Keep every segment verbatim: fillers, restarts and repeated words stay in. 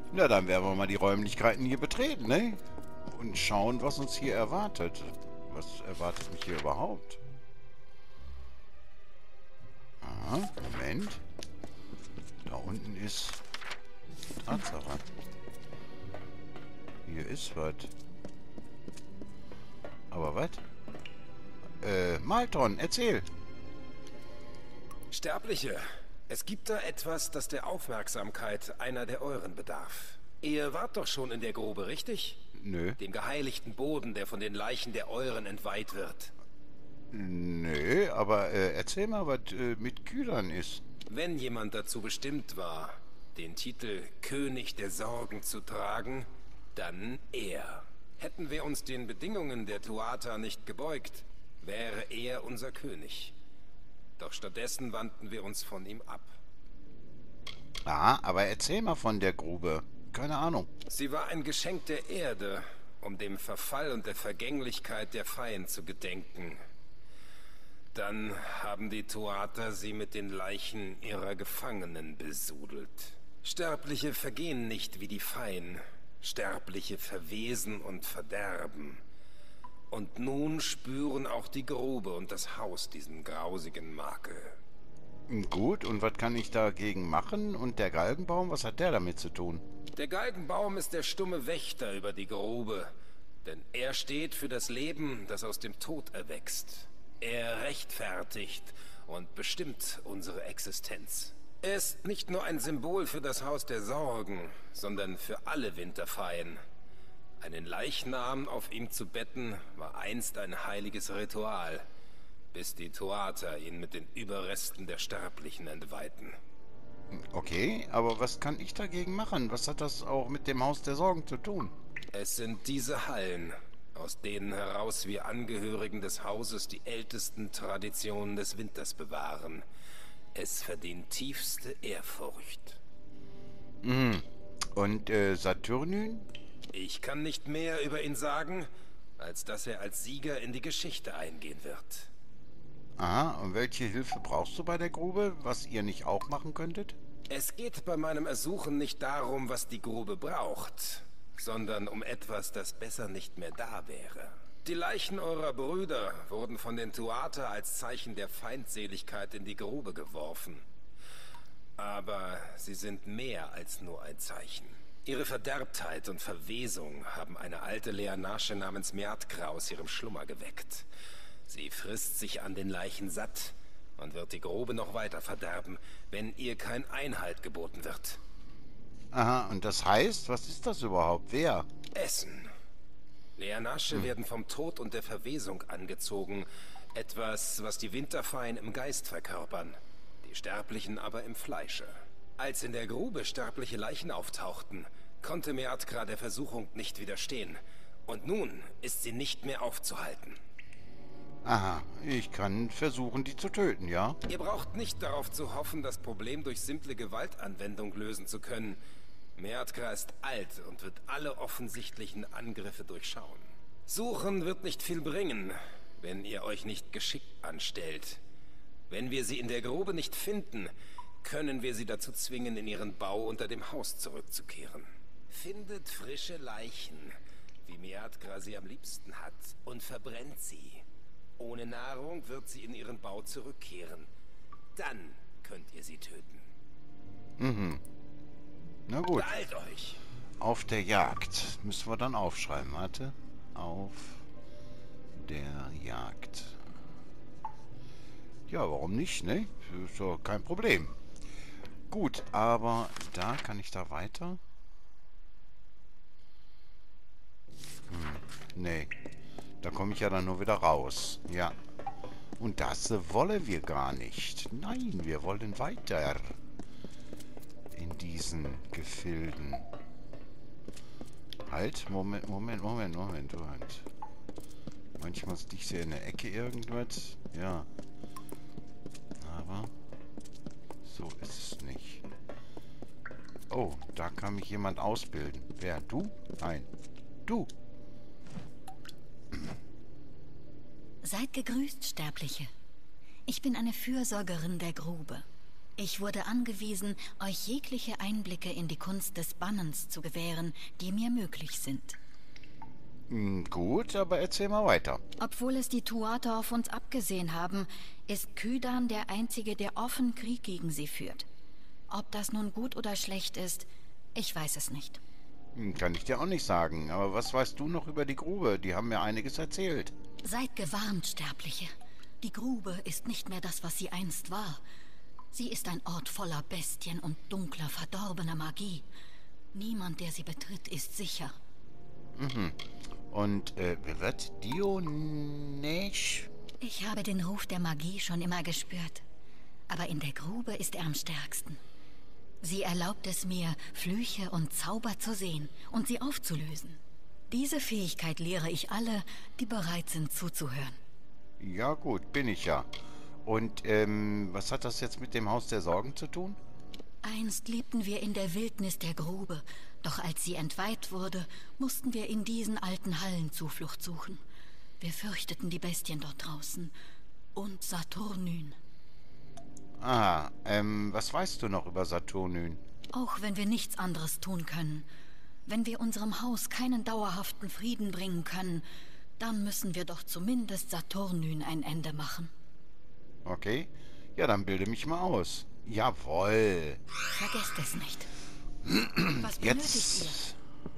Na, dann werden wir mal die Räumlichkeiten hier betreten, ne? Und schauen, was uns hier erwartet. Was erwartet mich hier überhaupt? Aha, Moment. Da unten ist... Tatsache. Hier ist was. Aber was? Äh, Malton, erzähl. Sterbliche, es gibt da etwas, das der Aufmerksamkeit einer der euren bedarf. Ihr wart doch schon in der Grube, richtig? Nö. Dem geheiligten Boden, der von den Leichen der euren entweiht wird. Nö, aber äh, erzähl mal, was äh, mit Kühlern ist. Wenn jemand dazu bestimmt war, den Titel König der Sorgen zu tragen, dann er. Hätten wir uns den Bedingungen der Tuatha nicht gebeugt, wäre er unser König. Doch stattdessen wandten wir uns von ihm ab. Ah, aber erzähl mal von der Grube. Keine Ahnung. Sie war ein Geschenk der Erde, um dem Verfall und der Vergänglichkeit der Feien zu gedenken. Dann haben die Tuatha sie mit den Leichen ihrer Gefangenen besudelt. Sterbliche vergehen nicht wie die Feien. Sterbliche verwesen und verderben. Und nun spüren auch die Grube und das Haus diesen grausigen Makel. Gut, und was kann ich dagegen machen? Und der Galgenbaum, was hat der damit zu tun? Der Galgenbaum ist der stumme Wächter über die Grube, denn er steht für das Leben, das aus dem Tod erwächst. Er rechtfertigt und bestimmt unsere Existenz. Er ist nicht nur ein Symbol für das Haus der Sorgen, sondern für alle Winterfeien. Einen Leichnam auf ihm zu betten, war einst ein heiliges Ritual, bis die Tuatha ihn mit den Überresten der Sterblichen entweihten. Okay, aber was kann ich dagegen machen? Was hat das auch mit dem Haus der Sorgen zu tun? Es sind diese Hallen, aus denen heraus wir Angehörigen des Hauses die ältesten Traditionen des Winters bewahren. Es verdient tiefste Ehrfurcht. Mhm. Und äh, Saturnyn? Ich kann nicht mehr über ihn sagen, als dass er als Sieger in die Geschichte eingehen wird. Aha, und welche Hilfe brauchst du bei der Grube, was ihr nicht auch machen könntet? Es geht bei meinem Ersuchen nicht darum, was die Grube braucht, sondern um etwas, das besser nicht mehr da wäre. Die Leichen eurer Brüder wurden von den Tuatha als Zeichen der Feindseligkeit in die Grube geworfen. Aber sie sind mehr als nur ein Zeichen. Ihre Verderbtheit und Verwesung haben eine alte Leanasche namens Meatkra aus ihrem Schlummer geweckt. Sie frisst sich an den Leichen satt und wird die Grube noch weiter verderben, wenn ihr kein Einhalt geboten wird. Aha, und das heißt, was ist das überhaupt? Wer? Essen. Leanasche hm. werden vom Tod und der Verwesung angezogen. Etwas, was die Winterfeien im Geist verkörpern, die Sterblichen aber im Fleische. Als in der Grube sterbliche Leichen auftauchten, konnte Meatkra der Versuchung nicht widerstehen. Und nun ist sie nicht mehr aufzuhalten. Aha, ich kann versuchen, die zu töten, ja? Ihr braucht nicht darauf zu hoffen, das Problem durch simple Gewaltanwendung lösen zu können. Meatkra ist alt und wird alle offensichtlichen Angriffe durchschauen. Suchen wird nicht viel bringen, wenn ihr euch nicht geschickt anstellt. Wenn wir sie in der Grube nicht finden, können wir sie dazu zwingen, in ihren Bau unter dem Haus zurückzukehren. Findet frische Leichen, wie Meatkra sie am liebsten hat, und verbrennt sie. Ohne Nahrung wird sie in ihren Bau zurückkehren. Dann könnt ihr sie töten. Mhm. Na gut. Beeilt euch! Auf der Jagd. Müssen wir dann aufschreiben. Warte. Auf der Jagd. Ja, warum nicht, ne? Ist doch kein Problem. Gut, aber da kann ich da weiter? Hm, nee. Da komme ich ja dann nur wieder raus. Ja. Und das wollen wir gar nicht. Nein, wir wollen weiter. In diesen Gefilden. Halt, Moment, Moment, Moment, Moment, Moment. Manchmal sticht sie in der Ecke irgendwas. Ja. Aber so ist es nicht. Oh, da kann mich jemand ausbilden. Wer? Du? Nein. Du. Seid gegrüßt, Sterbliche. Ich bin eine Fürsorgerin der Grube. Ich wurde angewiesen, euch jegliche Einblicke in die Kunst des Bannens zu gewähren, die mir möglich sind. Hm, gut, aber erzähl mal weiter. Obwohl es die Tuatha auf uns abgesehen haben, ist Kydan der Einzige, der offen Krieg gegen sie führt. Ob das nun gut oder schlecht ist, ich weiß es nicht. Hm, kann ich dir auch nicht sagen, aber was weißt du noch über die Grube? Die haben mir einiges erzählt. Seid gewarnt, Sterbliche. Die Grube ist nicht mehr das, was sie einst war. Sie ist ein Ort voller Bestien und dunkler, verdorbener Magie. Niemand, der sie betritt, ist sicher. Mhm. Und, äh, wer wird Dionesh? Ich habe den Ruf der Magie schon immer gespürt. Aber in der Grube ist er am stärksten. Sie erlaubt es mir, Flüche und Zauber zu sehen und sie aufzulösen. Diese Fähigkeit lehre ich alle, die bereit sind zuzuhören. Ja gut, bin ich ja. Und, ähm, was hat das jetzt mit dem Haus der Sorgen zu tun? Einst lebten wir in der Wildnis der Grube, doch als sie entweiht wurde, mussten wir in diesen alten Hallen Zuflucht suchen. Wir fürchteten die Bestien dort draußen und Saturnyn. Ah, ähm, was weißt du noch über Saturnyn? Auch wenn wir nichts anderes tun können, wenn wir unserem Haus keinen dauerhaften Frieden bringen können, dann müssen wir doch zumindest Saturnyn ein Ende machen. Okay, ja, dann bilde mich mal aus. Jawohl. Vergesst es nicht. Was benötigt Jetzt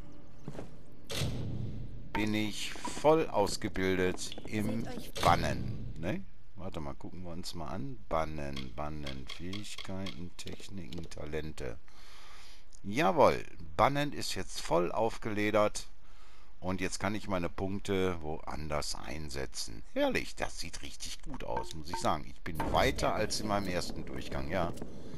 bin ich voll ausgebildet im Bannen. Ne? Warte mal, gucken wir uns mal an. Bannen, Bannen, Fähigkeiten, Techniken, Talente. Jawohl, Bannen ist jetzt voll aufgeledert. Und jetzt kann ich meine Punkte woanders einsetzen. Herrlich, das sieht richtig gut aus, muss ich sagen. Ich bin weiter als in meinem ersten Durchgang, ja.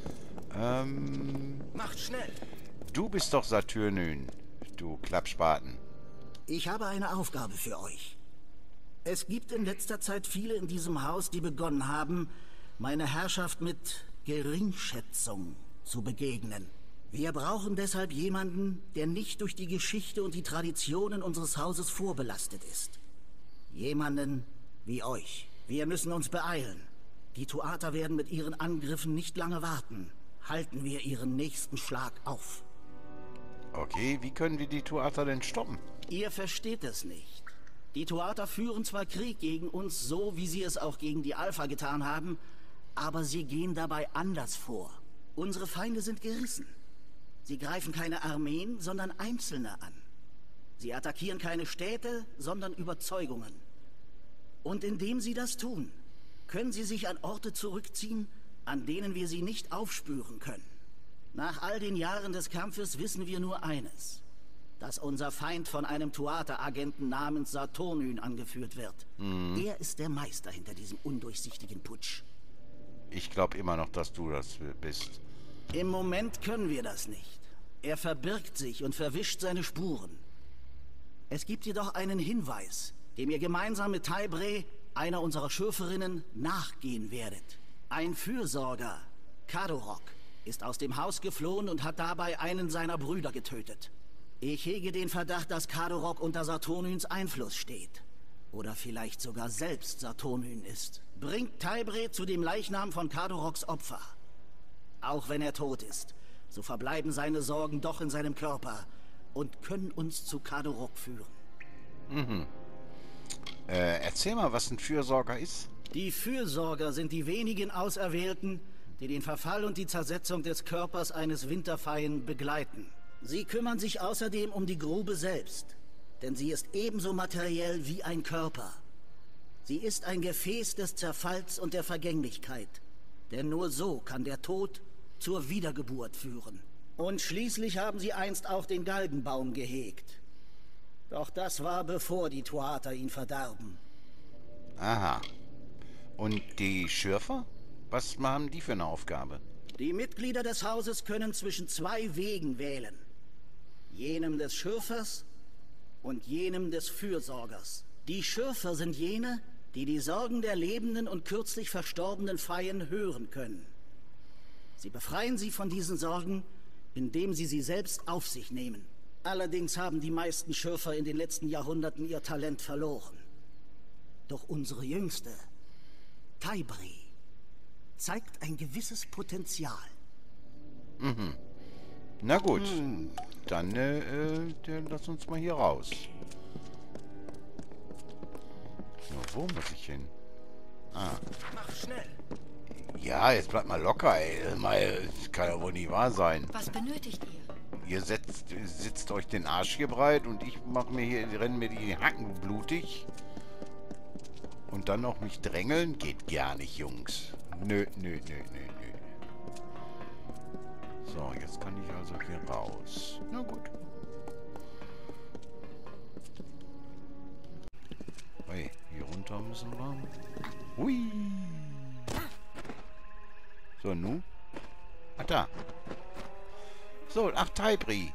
Ähm... Macht schnell! Du bist doch Saturnyn, du Klappspaten. Ich habe eine Aufgabe für euch. Es gibt in letzter Zeit viele in diesem Haus, die begonnen haben, meine Herrschaft mit Geringschätzung zu begegnen. Wir brauchen deshalb jemanden, der nicht durch die Geschichte und die Traditionen unseres Hauses vorbelastet ist. Jemanden wie euch. Wir müssen uns beeilen. Die Tuatha werden mit ihren Angriffen nicht lange warten. Halten wir ihren nächsten Schlag auf. Okay, wie können wir die Tuatha denn stoppen? Ihr versteht es nicht. Die Tuatha führen zwar Krieg gegen uns, so wie sie es auch gegen die Alpha getan haben, aber sie gehen dabei anders vor. Unsere Feinde sind gerissen. Sie greifen keine Armeen, sondern Einzelne an. Sie attackieren keine Städte, sondern Überzeugungen. Und indem sie das tun, können sie sich an Orte zurückziehen, an denen wir sie nicht aufspüren können. Nach all den Jahren des Kampfes wissen wir nur eines: dass unser Feind von einem Tuatha-Agenten namens Saturnyn angeführt wird. Mhm. Er ist der Meister hinter diesem undurchsichtigen Putsch. Ich glaube immer noch, dass du das bist. Im Moment können wir das nicht. Er verbirgt sich und verwischt seine Spuren. Es gibt jedoch einen Hinweis, dem ihr gemeinsam mit Taibre, einer unserer Schürferinnen, nachgehen werdet. Ein Fürsorger, Kadorok, ist aus dem Haus geflohen und hat dabei einen seiner Brüder getötet. Ich hege den Verdacht, dass Kadorok unter Saturnyns Einfluss steht. Oder vielleicht sogar selbst Saturnyn ist. Bringt Taibre zu dem Leichnam von Kadoroks Opfer. Auch wenn er tot ist, so verbleiben seine Sorgen doch in seinem Körper und können uns zu Kadorok führen. Mhm. Äh, erzähl mal, was ein Fürsorger ist. Die Fürsorger sind die wenigen Auserwählten, die den Verfall und die Zersetzung des Körpers eines Winterfeien begleiten. Sie kümmern sich außerdem um die Grube selbst, denn sie ist ebenso materiell wie ein Körper. Sie ist ein Gefäß des Zerfalls und der Vergänglichkeit, denn nur so kann der Tod zur Wiedergeburt führen. Und schließlich haben sie einst auch den Galgenbaum gehegt. Doch das war bevor die Tuatha ihn verdarben. Aha. Und die Schürfer? Was haben die für eine Aufgabe? Die Mitglieder des Hauses können zwischen zwei Wegen wählen. Jenem des Schürfers und jenem des Fürsorgers. Die Schürfer sind jene, die die Sorgen der lebenden und kürzlich verstorbenen Feien hören können. Sie befreien sie von diesen Sorgen, indem sie sie selbst auf sich nehmen. Allerdings haben die meisten Schürfer in den letzten Jahrhunderten ihr Talent verloren. Doch unsere Jüngste, Taibre, zeigt ein gewisses Potenzial. Mhm. Na gut. Hm. Dann, äh, äh, dann lass uns mal hier raus. So, wo muss ich hin? Ah. Mach schnell. Ja, jetzt bleibt mal locker, ey. Mal, das kann ja wohl nicht wahr sein. Was benötigt ihr? Ihr setzt, sitzt euch den Arsch hier breit und ich mache mir hier, renne mir die Hacken blutig. Und dann noch mich drängeln? Geht gar nicht, Jungs. Nö, nö, nö, nö, nö. So, jetzt kann ich also hier raus. Na gut. Hey, hier runter müssen wir. Hui. So, nu? Ah, da. So, ach, Taibri.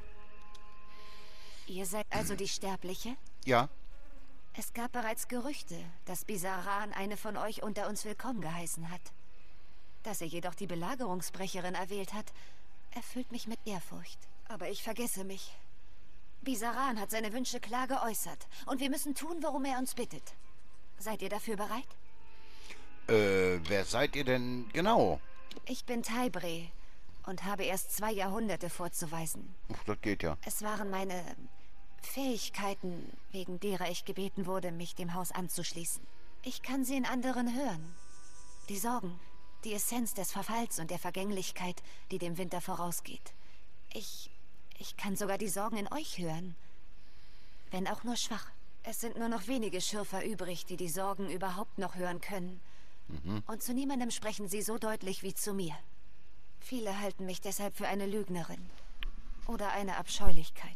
Ihr seid also die Sterbliche? Ja. Es gab bereits Gerüchte, dass Bizaran eine von euch unter uns willkommen geheißen hat. Dass er jedoch die Belagerungsbrecherin erwählt hat, erfüllt mich mit Ehrfurcht. Aber ich vergesse mich. Bizaran hat seine Wünsche klar geäußert und wir müssen tun, worum er uns bittet. Seid ihr dafür bereit? Äh, wer seid ihr denn genau? Ich bin Taibre und habe erst zwei Jahrhunderte vorzuweisen. Uff, das geht ja. Es waren meine Fähigkeiten, wegen derer ich gebeten wurde, mich dem Haus anzuschließen. Ich kann sie in anderen hören. Die Sorgen, die Essenz des Verfalls und der Vergänglichkeit, die dem Winter vorausgeht. Ich... ich kann sogar die Sorgen in euch hören. Wenn auch nur schwach. Es sind nur noch wenige Schürfer übrig, die die Sorgen überhaupt noch hören können. Mhm. Und zu niemandem sprechen sie so deutlich wie zu mir. Viele halten mich deshalb für eine Lügnerin. Oder eine Abscheulichkeit.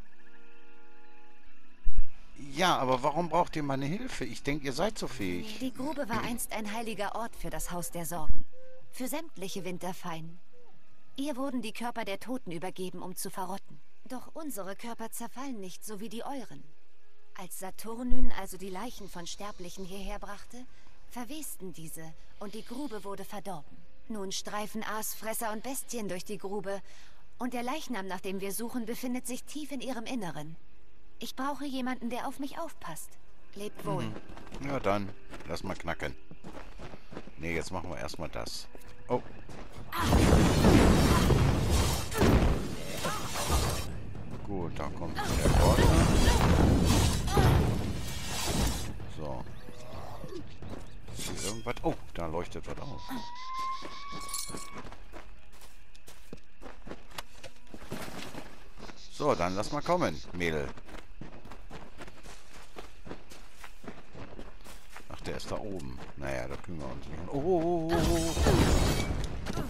Ja, aber warum braucht ihr meine Hilfe? Ich denke, ihr seid so fähig. Die Grube war einst ein heiliger Ort für das Haus der Sorgen. Für sämtliche Winterfeien. Ihr wurden die Körper der Toten übergeben, um zu verrotten. Doch unsere Körper zerfallen nicht, so wie die euren. Als Saturnyn also die Leichen von Sterblichen hierher brachte, verwesten diese und die Grube wurde verdorben. Nun streifen Aasfresser und Bestien durch die Grube und der Leichnam, nach dem wir suchen, befindet sich tief in ihrem Inneren. Ich brauche jemanden, der auf mich aufpasst. Lebt wohl. Mhm. Ja dann, lass mal knacken. Nee, jetzt machen wir erstmal das. Oh. Gut, da kommt der Gordon. So. Ist hier irgendwas? Oh, da leuchtet was auf. So, dann lass mal kommen, Mädel. Ach, der ist da oben. Naja, da können wir uns nicht... Oh, oh, oh, oh, oh.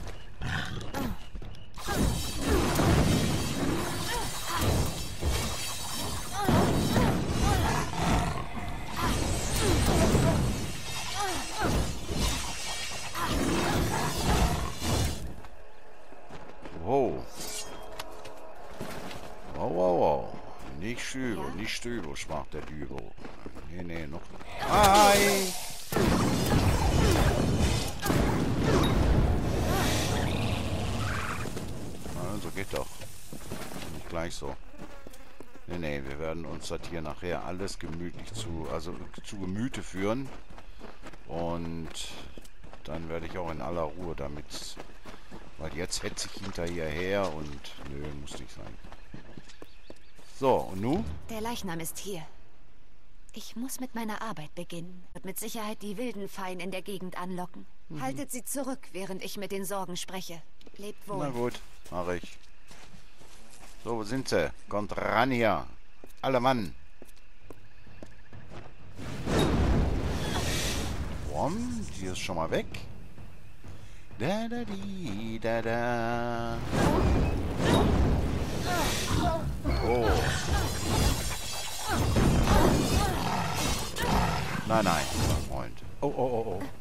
Wow. Wow, wow, wow. Nicht Schübel, ja? Nicht Stübel, sprach der Dübel. Nee, nee, noch. Hi! Also geht doch. Nicht gleich so. Nee, nee, wir werden uns das hier nachher alles gemütlich zu, also zu Gemüte führen. Und dann werde ich auch in aller Ruhe damit, weil jetzt hetze ich hinter ihr her und nö, muss nicht sein. So, und nun? Der Leichnam ist hier. Ich muss mit meiner Arbeit beginnen. Wird mit Sicherheit die wilden Feien in der Gegend anlocken. Mhm. Haltet sie zurück, während ich mit den Sorgen spreche. Lebt wohl. Na gut, mach ich. So, wo sind sie? Kommt ran hier. Alle Mann. Wom, die ist schon mal weg. Da da di, da da. Oh. Nein, nein, mein Freund. Oh, oh, oh, oh.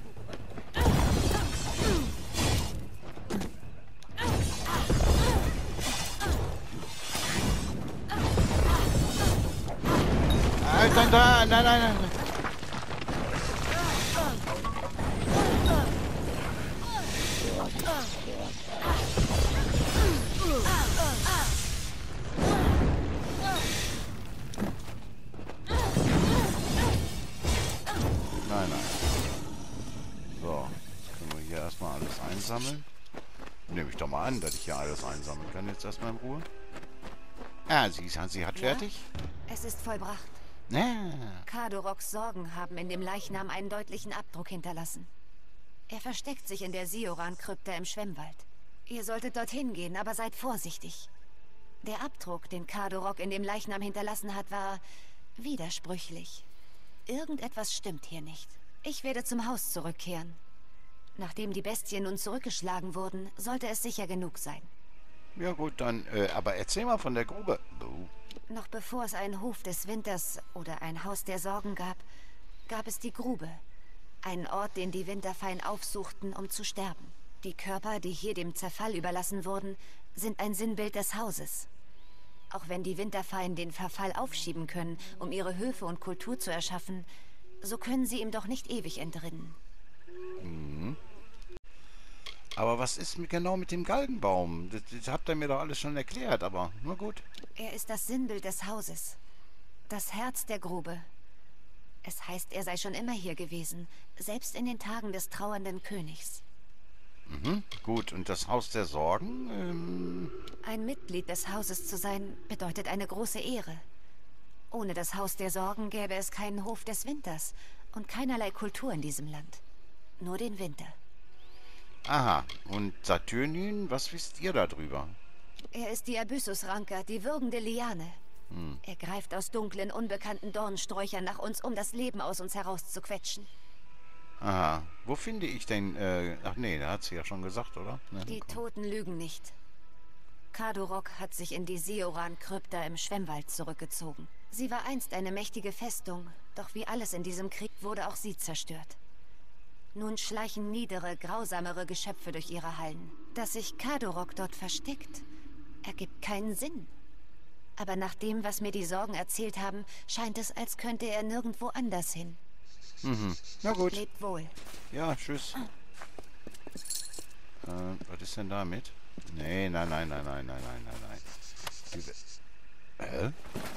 Alter, da, nein, nein, nein. Nein, nein. So, jetzt können wir hier erstmal einsammeln? Nehme ich doch mal an, dass ich hier alles einsammeln kann. Jetzt erstmal in Ruhe. Ah, sie, sie hat Ja, fertig. es ist vollbracht. Ah. Kadoroks Sorgen haben in dem Leichnam einen deutlichen Abdruck hinterlassen. Er versteckt sich in der Sioran-Krypta im Schwemmwald. Ihr solltet dorthin gehen, aber seid vorsichtig. Der Abdruck, den Kadorok in dem Leichnam hinterlassen hat, war widersprüchlich. Irgendetwas stimmt hier nicht. Ich werde zum Haus zurückkehren. Nachdem die Bestien nun zurückgeschlagen wurden, sollte es sicher genug sein. Ja gut, dann, äh, aber erzähl mal von der Grube. Oh. Noch bevor es einen Hof des Winters oder ein Haus der Sorgen gab, gab es die Grube. Einen Ort, den die Winterfeien aufsuchten, um zu sterben. Die Körper, die hier dem Zerfall überlassen wurden, sind ein Sinnbild des Hauses. Auch wenn die Winterfeien den Verfall aufschieben können, um ihre Höfe und Kultur zu erschaffen, so können sie ihm doch nicht ewig entrinnen. Mhm. Aber was ist mit, genau mit dem Galgenbaum? Das, das habt ihr mir doch alles schon erklärt, aber nur gut. Er ist das Sinnbild des Hauses. Das Herz der Grube. Es heißt, er sei schon immer hier gewesen, selbst in den Tagen des trauernden Königs. Mhm, gut, und das Haus der Sorgen? Ähm... Ein Mitglied des Hauses zu sein, bedeutet eine große Ehre. Ohne das Haus der Sorgen gäbe es keinen Hof des Winters und keinerlei Kultur in diesem Land. Nur den Winter. Aha, und Saturnin, was wisst ihr darüber? Er ist die Abyssus-Ranker, die würgende Liane. Hm. Er greift aus dunklen, unbekannten Dornsträuchern nach uns, um das Leben aus uns herauszuquetschen. Aha, wo finde ich denn, äh, ach nee, da hat sie ja schon gesagt, oder? Ja, Die komm. Toten lügen nicht. Kadorok hat sich in die Sioran-Krypta im Schwemmwald zurückgezogen. Sie war einst eine mächtige Festung, doch wie alles in diesem Krieg wurde auch sie zerstört. Nun schleichen niedere, grausamere Geschöpfe durch ihre Hallen. Dass sich Kadorok dort versteckt, ergibt keinen Sinn. Aber nach dem, was mir die Sorgen erzählt haben, scheint es, als könnte er nirgendwo anders hin. Mhm, na gut. Lebt wohl. Ja, tschüss. Äh, was ist denn damit? Nee, nein, nein, nein, nein, nein, nein, nein, nein. Die, hä?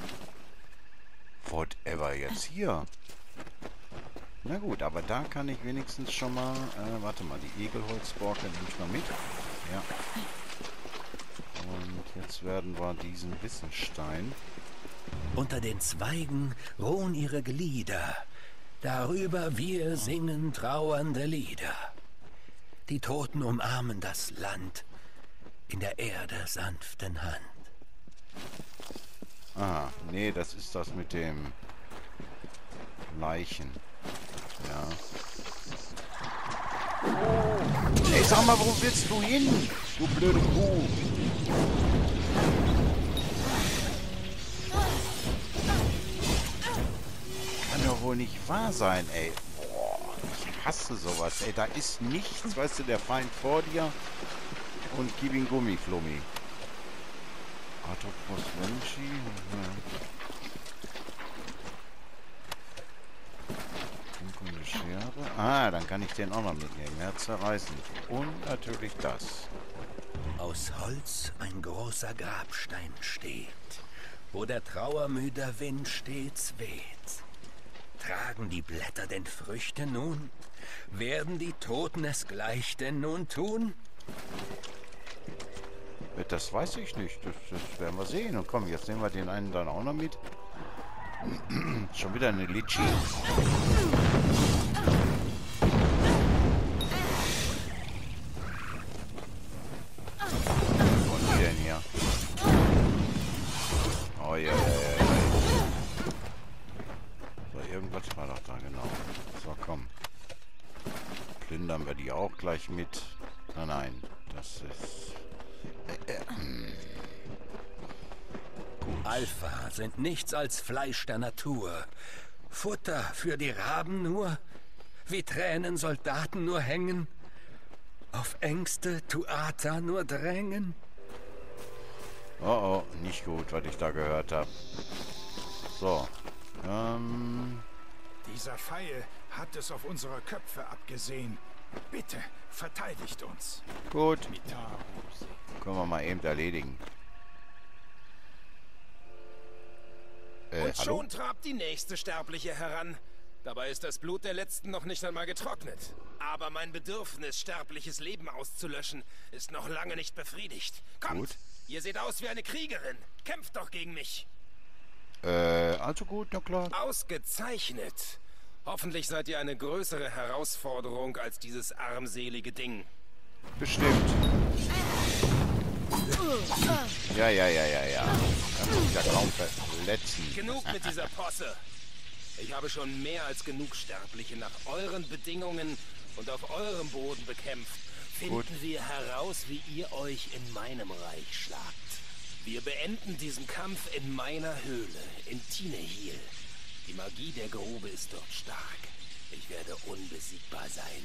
Whatever jetzt hier? Na gut, aber da kann ich wenigstens schon mal... Äh, warte mal, die Egelholzborke nehme ich mal mit. Ja. Und jetzt werden wir diesen Wissenstein... Unter den Zweigen ruhen ihre Glieder. Darüber wir singen trauernde Lieder. Die Toten umarmen das Land in der Erde sanften Hand. Aha, nee, das ist das mit dem Leichen. Ja. Ey, sag mal, wo willst du hin? Du blöde Kuh. Kann doch wohl nicht wahr sein, ey. Boah, ich hasse sowas, ey. Da ist nichts, weißt du, der Feind vor dir und gib ihm Gummiflummi. Atopos Venchi. Dunkle Schere. Ah, dann kann ich den auch noch mitnehmen. Herzzerreißend. Und natürlich das. Aus Holz ein großer Grabstein steht, wo der trauermüde Wind stets weht. Tragen die Blätter denn Früchte nun? Werden die Toten es gleich denn nun tun? Das weiß ich nicht. Das, das werden wir sehen. Und komm, jetzt nehmen wir den einen dann auch noch mit. Schon wieder eine Litschi. Was wollen die denn hier? Oh ja, ja, ja. So, irgendwas war doch da, genau. So, komm. Plündern wir die auch gleich mit. Nein, nein. Das ist... Äh, äh, Gut. Alpha sind nichts als Fleisch der Natur. Futter für die Raben nur, wie Tränen Soldaten nur hängen, auf Ängste Tuata nur drängen. Oh, oh, nicht gut, was ich da gehört habe. So, ähm... Dieser Pfeil hat es auf unsere Köpfe abgesehen. Bitte, verteidigt uns. Gut. Können wir mal eben erledigen. Äh, Und hallo? schon trabt die nächste Sterbliche heran. Dabei ist das Blut der Letzten noch nicht einmal getrocknet. Aber mein Bedürfnis, sterbliches Leben auszulöschen, ist noch lange nicht befriedigt. Kommt, Gut. ihr seht aus wie eine Kriegerin. Kämpft doch gegen mich. Äh, also gut, na klar. Ausgezeichnet. Hoffentlich seid ihr eine größere Herausforderung als dieses armselige Ding. Bestimmt. Ja, ja, ja, ja, ja. Kann mich ja kaum verletzen. Genug mit dieser Posse. Ich habe schon mehr als genug Sterbliche nach euren Bedingungen und auf eurem Boden bekämpft. Finden Gut. wir heraus, wie ihr euch in meinem Reich schlagt. Wir beenden diesen Kampf in meiner Höhle, in Tinehil. Die Magie der Grube ist dort stark. Ich werde unbesiegbar sein.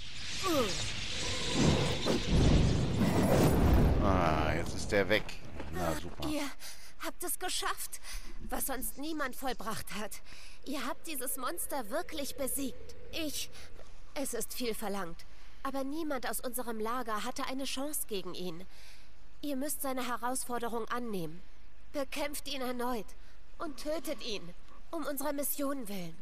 Ah, jetzt ist der weg. Na, super. Ihr habt es geschafft, was sonst niemand vollbracht hat. Ihr habt dieses Monster wirklich besiegt. Ich... Es ist viel verlangt. Aber niemand aus unserem Lager hatte eine Chance gegen ihn. Ihr müsst seine Herausforderung annehmen. Bekämpft ihn erneut und tötet ihn. Um unserer Mission willen.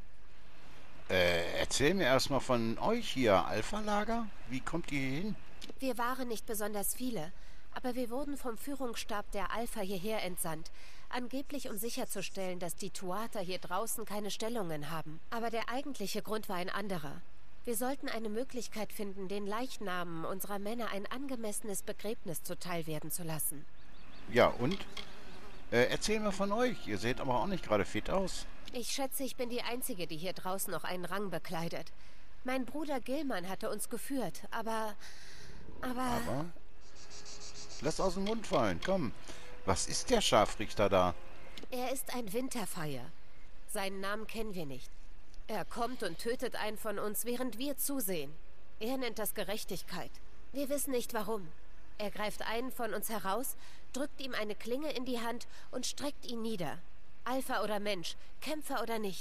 Äh, erzähl mir erstmal von euch hier, Alpha-Lager. Wie kommt ihr hier hin? Wir waren nicht besonders viele, aber wir wurden vom Führungsstab der Alpha hierher entsandt. Angeblich, um sicherzustellen, dass die Tuatha hier draußen keine Stellungen haben. Aber der eigentliche Grund war ein anderer. Wir sollten eine Möglichkeit finden, den Leichnamen unserer Männer ein angemessenes Begräbnis zuteilwerden zu lassen. Ja, und? Äh, erzähl mir von euch. Ihr seht aber auch nicht gerade fit aus. Ich schätze, ich bin die Einzige, die hier draußen noch einen Rang bekleidet. Mein Bruder Gilman hatte uns geführt, aber... Aber... Aber? Lass aus dem Mund fallen, komm. Was ist der Scharfrichter da? Er ist ein Winterfeier. Seinen Namen kennen wir nicht. Er kommt und tötet einen von uns, während wir zusehen. Er nennt das Gerechtigkeit. Wir wissen nicht warum. Er greift einen von uns heraus, drückt ihm eine Klinge in die Hand und streckt ihn nieder. Alpha oder Mensch, Kämpfer oder nicht.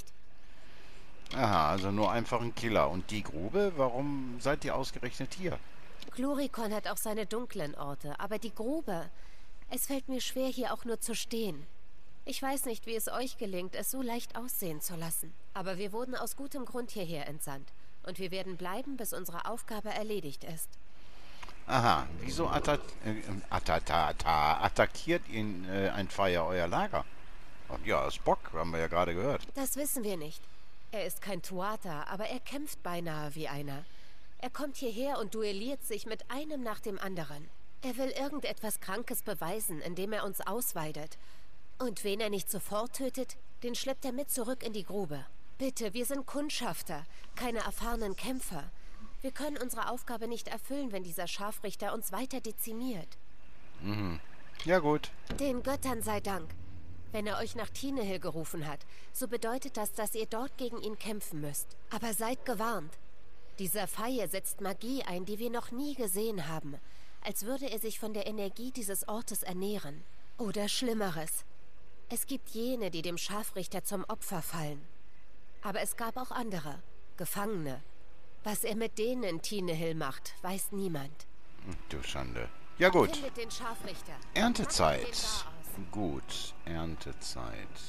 Aha, also nur einfach ein Killer. Und die Grube? Warum seid ihr ausgerechnet hier? Glurikon hat auch seine dunklen Orte, aber die Grube... Es fällt mir schwer, hier auch nur zu stehen. Ich weiß nicht, wie es euch gelingt, es so leicht aussehen zu lassen. Aber wir wurden aus gutem Grund hierher entsandt. Und wir werden bleiben, bis unsere Aufgabe erledigt ist. Aha, wieso atta äh, attata attackiert ihn äh, ein Feier euer Lager? Und ja, das Bock, haben wir ja gerade gehört. Das wissen wir nicht. Er ist kein Tuatha, aber er kämpft beinahe wie einer. Er kommt hierher und duelliert sich mit einem nach dem anderen. Er will irgendetwas Krankes beweisen, indem er uns ausweidet. Und wen er nicht sofort tötet, den schleppt er mit zurück in die Grube. Bitte, wir sind Kundschafter, keine erfahrenen Kämpfer. Wir können unsere Aufgabe nicht erfüllen, wenn dieser Scharfrichter uns weiter dezimiert. Mhm. Ja gut. Den Göttern sei Dank. Wenn er euch nach Tinehil gerufen hat, so bedeutet das, dass ihr dort gegen ihn kämpfen müsst. Aber seid gewarnt. Dieser Feier setzt Magie ein, die wir noch nie gesehen haben. Als würde er sich von der Energie dieses Ortes ernähren. Oder Schlimmeres. Es gibt jene, die dem Scharfrichter zum Opfer fallen. Aber es gab auch andere, Gefangene. Was er mit denen in Tinehil macht, weiß niemand. Du Schande. Ja gut. Findet den Scharfrichter. Erntezeit. Packt den Bar aus. Gut, Erntezeit.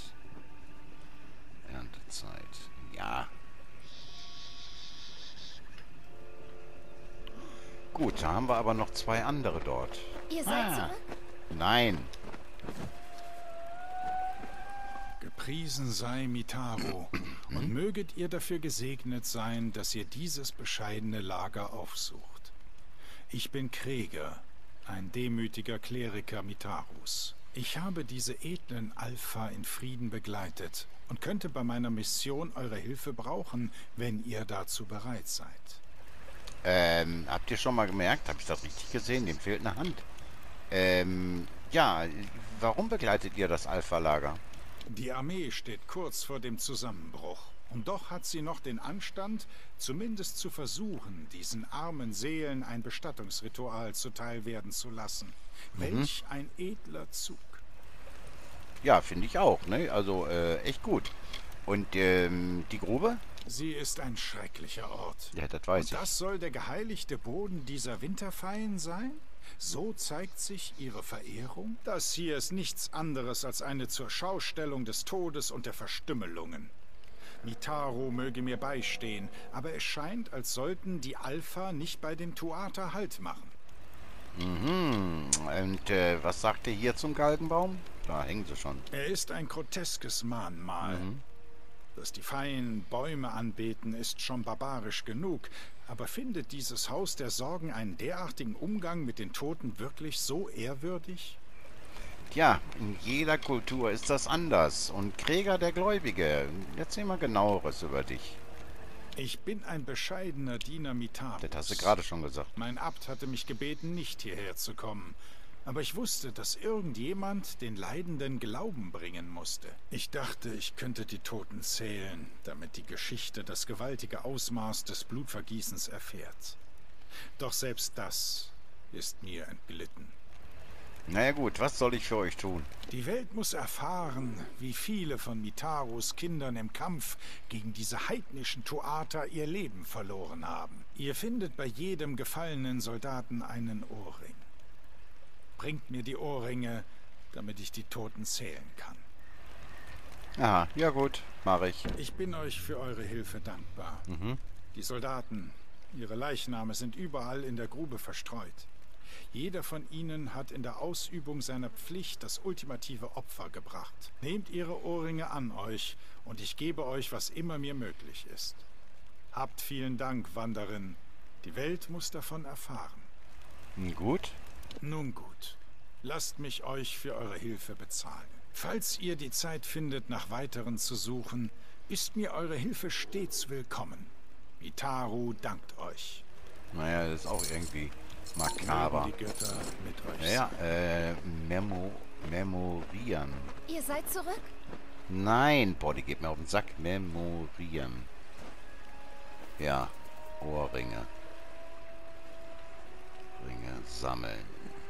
Erntezeit. Ja. Gut, da haben wir aber noch zwei andere dort. Ihr seid Ah. zurück? Nein. Gepriesen sei Mitaru, und möget ihr dafür gesegnet sein, dass ihr dieses bescheidene Lager aufsucht. Ich bin Krieger, ein demütiger Kleriker Mitarus. Ich habe diese edlen Alpha in Frieden begleitet und könnte bei meiner Mission eure Hilfe brauchen, wenn ihr dazu bereit seid. Ähm, habt ihr schon mal gemerkt, habe ich das richtig gesehen? Dem fehlt eine Hand. Ähm, ja, warum begleitet ihr das Alpha-Lager? Die Armee steht kurz vor dem Zusammenbruch. Und doch hat sie noch den Anstand, zumindest zu versuchen, diesen armen Seelen ein Bestattungsritual zuteil werden zu lassen. Mhm. Welch ein edler Zug. Ja, finde ich auch, ne? Also, äh, echt gut. Und, ähm, die Grube? Sie ist ein schrecklicher Ort. Ja, das weiß Und ich. das soll der geheiligte Boden dieser Winterfeien sein? So zeigt sich ihre Verehrung? Das hier ist nichts anderes als eine zur Schaustellung des Todes und der Verstümmelungen. Mitaro möge mir beistehen, aber es scheint, als sollten die Alpha nicht bei dem Tuatha Halt machen. Mhm. Und äh, was sagt ihr hier zum Galgenbaum? Da hängen sie schon. Er ist ein groteskes Mahnmal. Mhm. Dass die Feien Bäume anbeten, ist schon barbarisch genug. Aber findet dieses Haus der Sorgen einen derartigen Umgang mit den Toten wirklich so ehrwürdig? Tja, in jeder Kultur ist das anders. Und Krieger der Gläubige, erzähl mal genaueres über dich. Ich bin ein bescheidener Diener Mitaros. Das hast du gerade schon gesagt. Mein Abt hatte mich gebeten, nicht hierher zu kommen. Aber ich wusste, dass irgendjemand den Leidenden Glauben bringen musste. Ich dachte, ich könnte die Toten zählen, damit die Geschichte das gewaltige Ausmaß des Blutvergießens erfährt. Doch selbst das ist mir entglitten. Naja gut, was soll ich für euch tun? Die Welt muss erfahren, wie viele von Mitaros Kindern im Kampf gegen diese heidnischen Tuatha ihr Leben verloren haben. Ihr findet bei jedem gefallenen Soldaten einen Ohrring. Bringt mir die Ohrringe, damit ich die Toten zählen kann. Aha, ja gut, mache ich. Ich bin euch für eure Hilfe dankbar. Mhm. Die Soldaten, ihre Leichname sind überall in der Grube verstreut. Jeder von ihnen hat in der Ausübung seiner Pflicht das ultimative Opfer gebracht. Nehmt ihre Ohrringe an euch, und ich gebe euch, was immer mir möglich ist. Habt vielen Dank, Wanderin. Die Welt muss davon erfahren. Gut. Nun gut. Lasst mich euch für eure Hilfe bezahlen. Falls ihr die Zeit findet, nach weiteren zu suchen, ist mir eure Hilfe stets willkommen. Mitaro dankt euch. Naja, das ist auch irgendwie makaber. Mögen die Götter mit euch Ja, äh, Memo, memorieren. Ihr seid zurück? Nein, boah, die geht mir auf den Sack. Memorieren. Ja, Ohrringe. Ringe sammeln.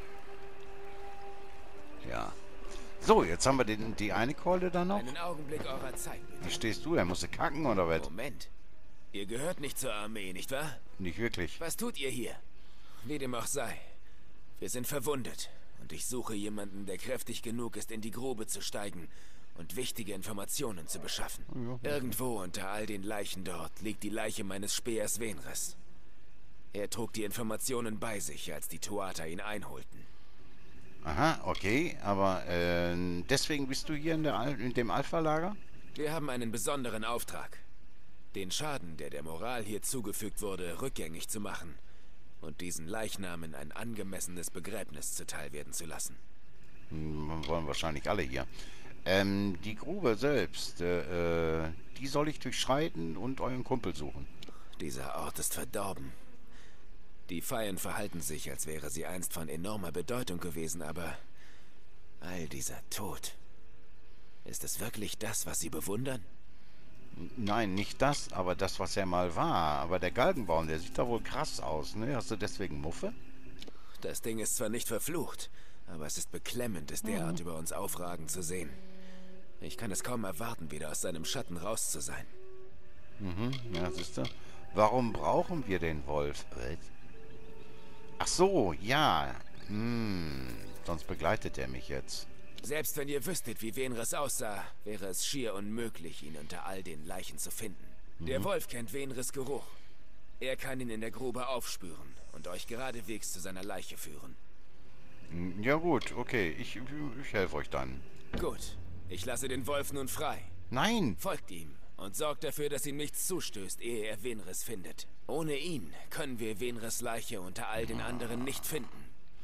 Ja. So, jetzt haben wir den, die eine Keule da noch. Einen Augenblick eurer Zeit, bitte. Wie stehst du? Er musste kacken oder was? Moment. Ihr gehört nicht zur Armee, nicht wahr? Nicht wirklich. Was tut ihr hier? Wie dem auch sei. Wir sind verwundet. Und ich suche jemanden, der kräftig genug ist, in die Grube zu steigen und wichtige Informationen zu beschaffen. Ja. Irgendwo unter all den Leichen dort liegt die Leiche meines Speers Venris. Er trug die Informationen bei sich, als die Tuatha ihn einholten. Aha, okay. Aber äh, deswegen bist du hier in, der Al in dem Alpha-Lager? Wir haben einen besonderen Auftrag. Den Schaden, der der Moral hier zugefügt wurde, rückgängig zu machen. Und diesen Leichnamen ein angemessenes Begräbnis zuteil werden zu lassen. Hm, wollen wahrscheinlich alle hier. Ähm, die Grube selbst, äh, äh, die soll ich durchschreiten und euren Kumpel suchen. Dieser Ort ist verdorben. Die Feien verhalten sich, als wäre sie einst von enormer Bedeutung gewesen, aber all dieser Tod. Ist es wirklich das, was sie bewundern? Nein, nicht das, aber das, was er mal war. Aber der Galgenbaum, der sieht da wohl krass aus, ne? Hast du deswegen Muffe? Das Ding ist zwar nicht verflucht, aber es ist beklemmend, es derart mhm. über uns aufragen zu sehen. Ich kann es kaum erwarten, wieder aus seinem Schatten raus zu sein. Mhm, ja, siehst du. Warum brauchen wir den Wolf? Ach so, ja. Hm, sonst begleitet er mich jetzt. Selbst wenn ihr wüsstet, wie Venris aussah, wäre es schier unmöglich, ihn unter all den Leichen zu finden. Mhm. Der Wolf kennt Venris Geruch. Er kann ihn in der Grube aufspüren und euch geradewegs zu seiner Leiche führen. Ja gut, okay. Ich, ich helfe euch dann. Gut. Ich lasse den Wolf nun frei. Nein! Folgt ihm und sorgt dafür, dass ihm nichts zustößt, ehe er Venris findet. Ohne ihn können wir Venris Leiche unter all den anderen nicht finden.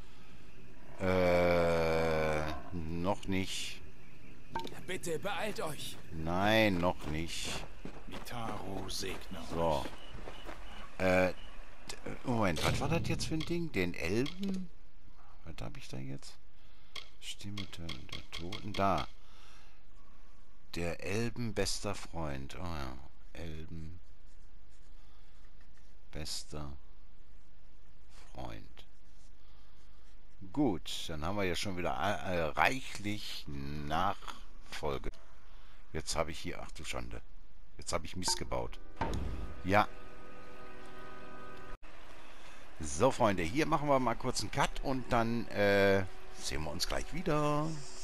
Äh, noch nicht. Bitte beeilt euch. Nein, noch nicht. Mitaro segne euch. So. Äh, Moment, was war das jetzt für ein Ding? Den Elben? Was habe ich da jetzt? Stimme der, der Toten. Da. Der Elben bester Freund. Oh ja. Elben bester Freund. Gut, dann haben wir ja schon wieder äh, reichlich Nachfolge. Jetzt habe ich hier, ach du Schande. Jetzt habe ich Mist gebaut. Ja. So, Freunde, hier machen wir mal kurz einen Cut und dann äh, sehen wir uns gleich wieder.